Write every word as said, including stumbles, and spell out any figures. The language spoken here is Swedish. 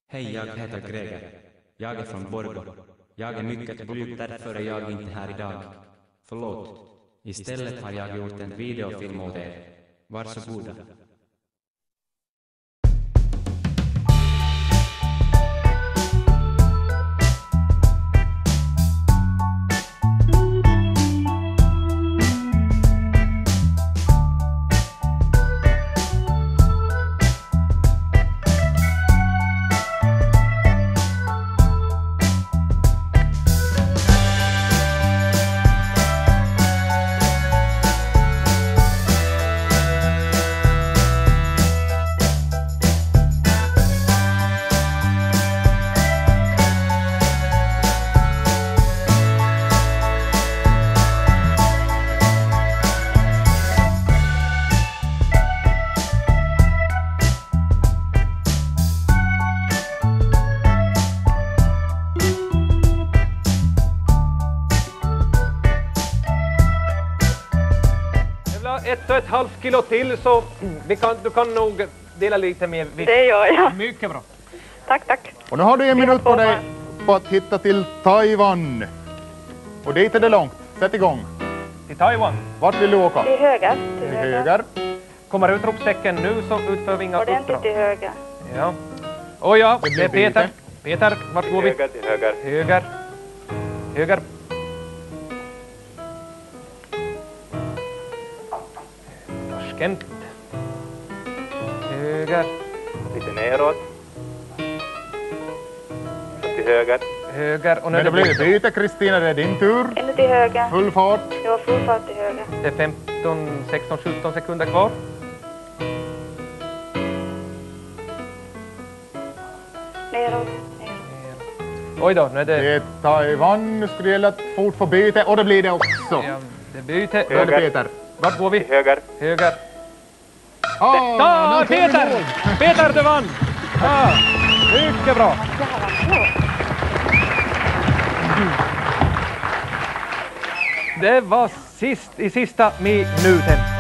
Hej, jag heter Greger. Jag är från Borgå. Jag är mycket blyg, därför är jag inte här idag. Förlåt. Istället har jag gjort en videofilm åt er. Varsågoda. Ett och ett halvt kilo till, så vi kan, du kan nog dela lite mer vikt. Det gör jag. Mycket bra. Tack, tack. Och nu har du en minut på dig på att hitta till Taiwan. Och dit är det långt. Sätt igång. Till Taiwan. Vart vill du åka? Till höger. Till höger. Kommer utropstecken nu, så utför vi inga Ordentligt uppdrag. till höger. Ja. Och ja, Det det är blir Peter. byte. Peter, vart går vi? Höger till höger. Höger. Höger. Taskent. Höger. Lite neråt. Så till höger. Höger. Och nu Men det är det blir byte, Kristina, det är din tur. Ännu till höger. Full fart. Det var full fart till höger. Det är femton, sexton, sjutton sekunder kvar. Neråt. Neråt. Oj då, nu är Det det... är Taiwan. Nu skulle det gälla att fort få byte. Och det blir det också. Ja, det är byte. Då är det Peter. Vart går vi? Höger. Höger. Ah, Ja, nu kom vi Peter! mål. Peter, du vann! Ja, mycket bra. Det var sist, i sista minuten.